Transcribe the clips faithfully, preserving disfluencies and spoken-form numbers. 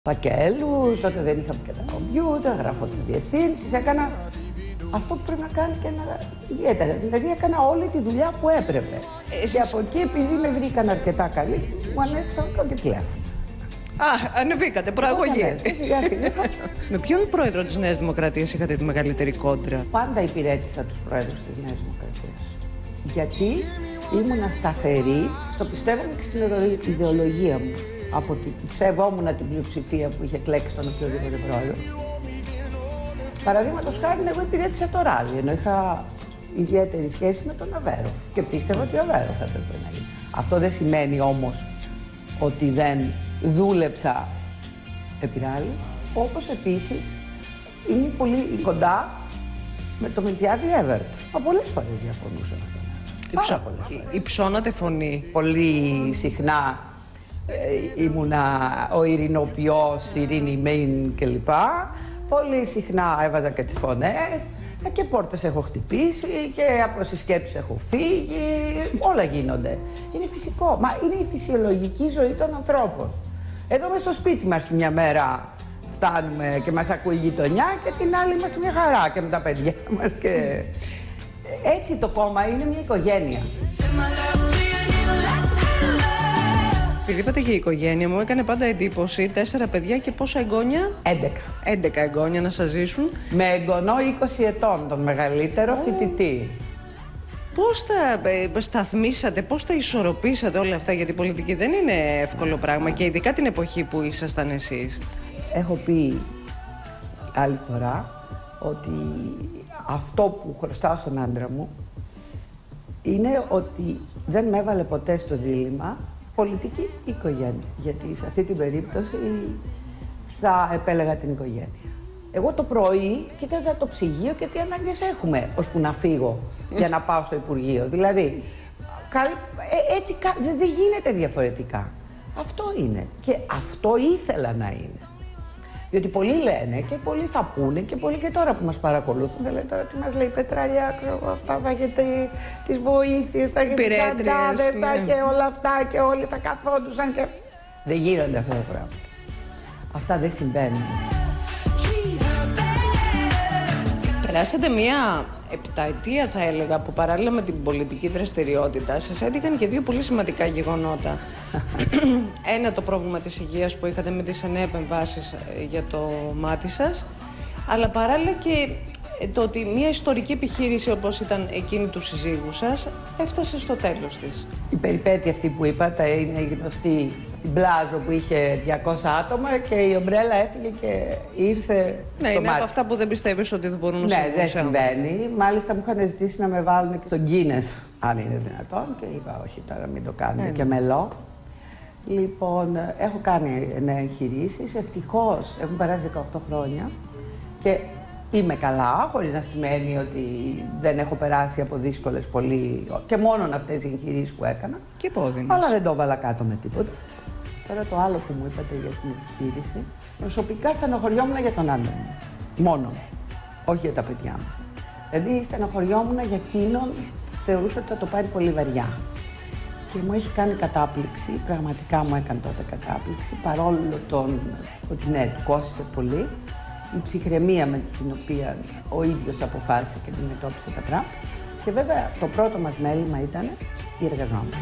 Φακέλους, τότε δεν είχαμε και τα κομπιούτερ, γράφω τις διευθύνσεις, έκανα αυτό που πρέπει να κάνει και ένα ιδιαίτερα. Δηλαδή έκανα όλη τη δουλειά που έπρεπε. Εσείς... Και από εκεί, επειδή με βρήκαν αρκετά καλή, μου ανέθεσαν και τηλέφωνο. Α, ανεβήκατε, προαγωγή. Ναι, σιγά σιγά. Με ποιον πρόεδρο της Νέας Δημοκρατίας είχατε τη μεγαλύτερη κόντρα? Πάντα υπηρέτησα τους πρόεδρους της Νέας Δημοκρατίας. Γιατί ήμουνα σταθερή στο πιστεύω και στην ιδεολογία μου. Από τη σεβόμουν την πλειοψηφία που είχε κλέξει τον οποιοδήποτε πρόεδρο. Παραδείγματος χάρη, εγώ υπηρέτησα το ράδι, ενώ είχα ιδιαίτερη σχέση με τον Αβέροφ και πίστευα ότι ο Αβέροφ θα έπρεπε να γίνει. Αυτό δεν σημαίνει όμως ότι δεν δούλεψα επί ράλι, όπως επίσης είναι πολύ κοντά με το Μιλτιάδη Έβερτ. Μα πολλές φορές διαφωνούσα με τον Έβερτ. Πάρα πολλές φορές. Υψώνατε φωνή. Πολύ συχνά ε, ήμουνα ο ειρηνοποιός, ειρήνη μεν κλπ. Πολύ συχνά έβαζα και τις φωνές και πόρτες έχω χτυπήσει και από συσκέψεις έχω φύγει. Όλα γίνονται. Είναι φυσικό. Μα είναι η φυσιολογική ζωή των ανθρώπων. Εδώ μες στο σπίτι μας μια μέρα φτάνουμε και μας ακούει η γειτονιά και την άλλη είμαστε μια χαρά και με τα παιδιά μας. Και... Έτσι το κόμμα είναι μια οικογένεια. Επειδή είπατε για η οικογένεια, μου έκανε πάντα εντύπωση τέσσερα παιδιά και πόσα εγγόνια? Έντεκα. Έντεκα εγγόνια να σας ζήσουν. Με εγγονό είκοσι ετών, τον μεγαλύτερο oh. φοιτητή. Πώς τα ε, σταθμίσατε, πώς τα ισορροπήσατε όλα αυτά, γιατί η πολιτική δεν είναι εύκολο πράγμα και ειδικά την εποχή που ήσασταν εσείς. Έχω πει άλλη φορά ότι αυτό που χρωστάω στον άντρα μου είναι ότι δεν με έβαλε ποτέ στο δίλημμα πολιτική ή οικογένεια. Γιατί σε αυτή την περίπτωση θα επέλεγα την οικογένεια. Εγώ το πρωί κοίταζα το ψυγείο και τι ανάγκες έχουμε ώσπου να φύγω για να πάω στο Υπουργείο. Δηλαδή, έτσι δεν γίνεται διαφορετικά. Αυτό είναι. Και αυτό ήθελα να είναι. Διότι πολλοί λένε και πολλοί θα πούνε και πολλοί και τώρα που μας παρακολουθούν. Δεν λένε τώρα τι μας λέει η Πετραλιά, αυτά θα έχετε τις βοήθειες, θα έχετε τις καντάδες, θα και όλα αυτά και όλοι θα καθόντουσαν και... Δεν γίνονται αυτά τα πράγματα. Αυτά δεν συμβαίνουν. Περάσατε μία επταετία, θα έλεγα, που παράλληλα με την πολιτική δραστηριότητα σας έτυχαν και δύο πολύ σημαντικά γεγονότα. Ένα, το πρόβλημα της υγείας που είχατε με τις εννέα επεμβάσεις για το μάτι σας, αλλά παράλληλα και το ότι μια ιστορική επιχείρηση όπως ήταν εκείνη του συζύγου σας έφτασε στο τέλος της. Η περιπέτεια αυτή που είπατε είναι γνωστή. Την Πλάζο που είχε διακόσια άτομα και η ομπρέλα έφυγε και ήρθε ναι, στο είναι μάτι. Από αυτά που δεν πιστεύεις ότι δεν μπορούν να συμβούν. Ναι, δεν συμβαίνει. Μάλιστα μου είχαν ζητήσει να με βάλουν και στον Guinness, αν είναι δυνατόν, και είπα όχι τώρα μην το κάνουμε ναι. και μελώ. Λοιπόν, έχω κάνει εννέα εγχειρήσεις. Ευτυχώς έχουν περάσει δεκαοκτώ χρόνια και είμαι καλά, χωρίς να σημαίνει ότι δεν έχω περάσει από δύσκολες πολύ και μόνον αυτές οι εγχειρήσεις που έκανα. Και πόδινες. Αλλά δεν το έβαλα κάτω με τίποτα. Τώρα το άλλο που μου είπατε για την επιχείρηση, προσωπικά στενοχωριόμουν για τον άντρα μου. Μόνο. Όχι για τα παιδιά μου. Δηλαδή στενοχωριόμουν για εκείνον που θεωρούσα ότι θα το πάρει πολύ βαριά. Και μου έχει κάνει κατάπληξη, πραγματικά μου έκανε τότε κατάπληξη, παρόλο τον, ότι ναι, του κόστησε πολύ. Η ψυχραιμία με την οποία ο ίδιος αποφάσισε και αντιμετώπισε τα πράγματα. Και βέβαια το πρώτο μας μέλημα ήταν οι εργαζόμενοι.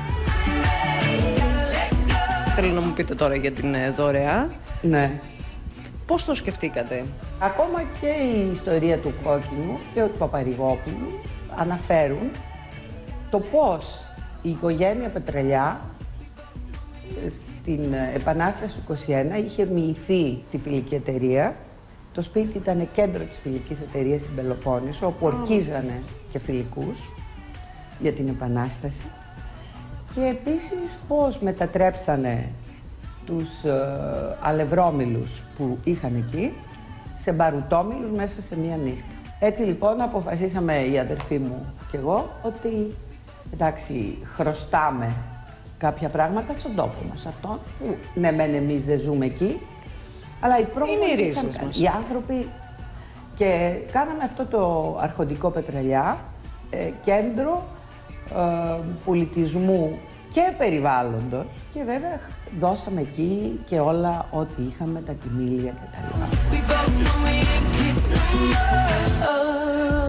Θέλω να μου πείτε τώρα για την δωρεά. Ναι. Πώς το σκεφτήκατε? Ακόμα και η ιστορία του Κόκκινου και του Παπαρηγόπουλου αναφέρουν το πώς η οικογένεια Πετρελιά στην Επανάσταση του είκοσι ένα είχε μοιηθεί στη φιλική εταιρεία. Το σπίτι ήταν κέντρο της φιλικής εταιρείας στην Πελοπόννησο, όπου ορκίζανε και φιλικούς για την Επανάσταση. Και επίσης πώς μετατρέψανε τους ε, αλευρόμυλους που είχαν εκεί σε μπαρουτόμυλους μέσα σε μία νύχτα. Έτσι λοιπόν αποφασίσαμε η αδερφή μου και εγώ ότι εντάξει χρωστάμε κάποια πράγματα στον τόπο μας αυτόν που ναι μεν εμείς δεν ζούμε εκεί, αλλά οι πρόγραμμοι είχαν κάνει. Οι άνθρωποι και κάναμε αυτό το αρχοντικό Πετρελιά, ε, κέντρο ε, πολιτισμού και περιβάλλοντος και βέβαια δώσαμε εκεί και όλα ό,τι είχαμε, τα κοιμήλια κτλ.